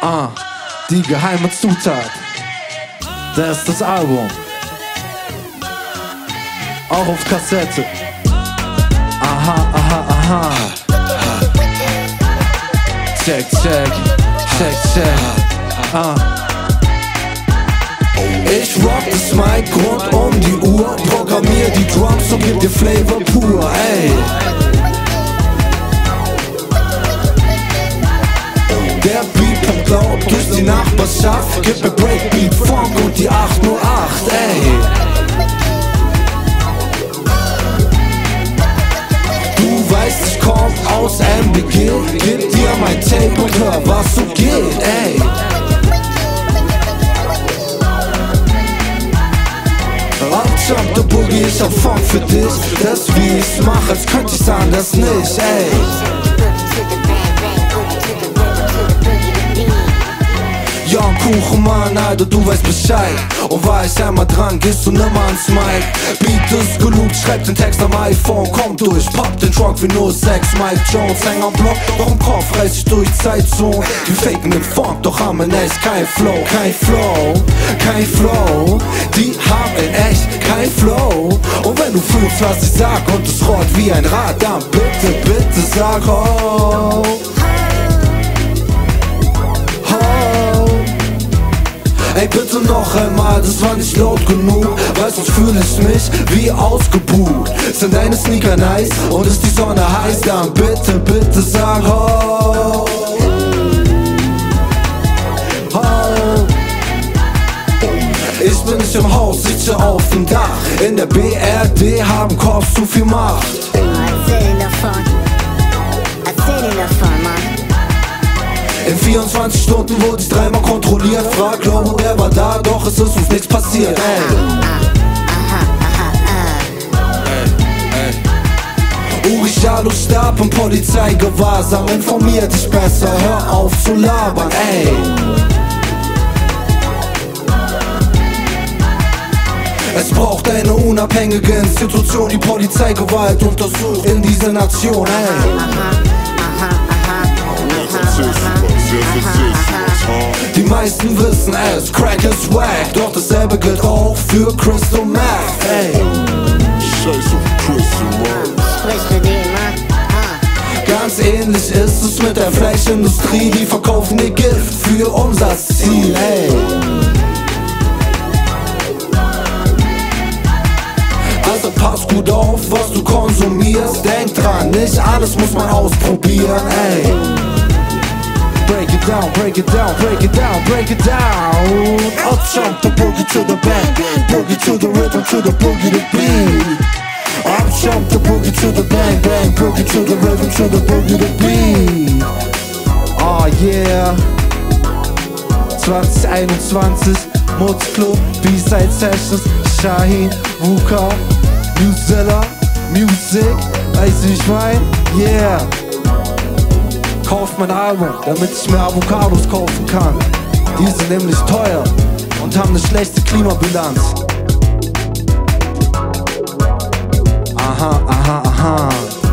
Die geheime Zutat. Das ist das Album. Auch auf Kassette. Aha, aha, aha. Check, check, check, check. Ich rock das Mic rund um die Uhr, programmier die Drums und gib dir Flavor pur, ey. Der Beat kommt laut durch die Nachbarschaft, gib mir Breakbeat, Funk und die 808, ey. Du weißt, ich komm aus MBG, gib dir mein Tape und hör, was so geht, ey. Jump the Boogie, ich hab Funk für dich. Das wie ich's mach, als könnte ich's anders nicht, ey. Ja, Kuchenmann, Alter, du weißt Bescheid. Und war ich einmal dran, gehst du nimmer ans Mic. Beat ist gelobt, schreib den Text am iPhone, komm durch, papp den Truck wie 06, Mike Jones. Häng am Block, doch im Kopf reiß ich durch Zeitzone. Die faken den Funk, doch haben in echt kein Flow. Kein Flow, kein Flow. Die haben in echt kein Flow. Und wenn du fühlst, was ich sag und es rollt wie ein Rad, dann bitte, bitte sag oh. Ey, bitte noch einmal, das war nicht laut genug. Weil sonst fühle ich mich wie ausgebucht. Sind deine Sneaker nice und ist die Sonne heiß, dann bitte, bitte sag ho. Ho. Ich bin nicht im Haus, sitze auf dem Dach. In der BRD haben Cops zu viel Macht. Erzähl ihnen davon, Mann. In 24 Stunden wurde ich dreimal kontrolliert. Frag Lobo, der war da, doch es ist uns nichts passiert, ey. Urichalo starb im Polizeigewahrsam. Informier dich besser, hör auf zu labern, ey. Es braucht eine unabhängige Institution, die Polizeigewalt untersucht in dieser Nation, ey. Die meisten wissen es, Crack ist wack, doch dasselbe gilt auch für Crystal Meth, ey. Scheiß auf Crystal Meth. Sprich für den, Mann. Ganz ähnlich ist es mit der Fleischindustrie, die verkaufen ihr Gift für Umsatzziel, ey. Also pass gut auf, was du konsumierst, denk dran, nicht alles muss man ausprobieren, ey. Break it down, break it down, break it down, break it down. Up jump the boogie to the bang, boogie to the rhythm, to the boogie to beat. Up jump the boogie to the bang, bang, boogie to the rhythm, to the boogie to beat. Oh yeah. 2021, Mutzclub, b.side Sessions, Shahin, Wuka, Newsella, Music, weißt du wie ich mein? Yeah. Kauft mein Album, damit ich mehr Avocados kaufen kann. Die sind nämlich teuer und haben eine schlechte Klimabilanz. Aha, aha, aha.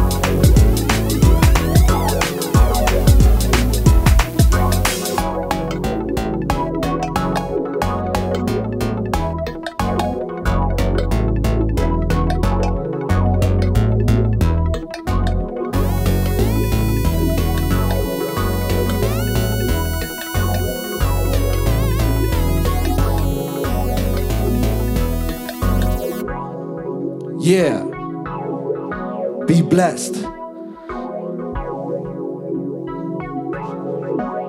Yeah, be blessed.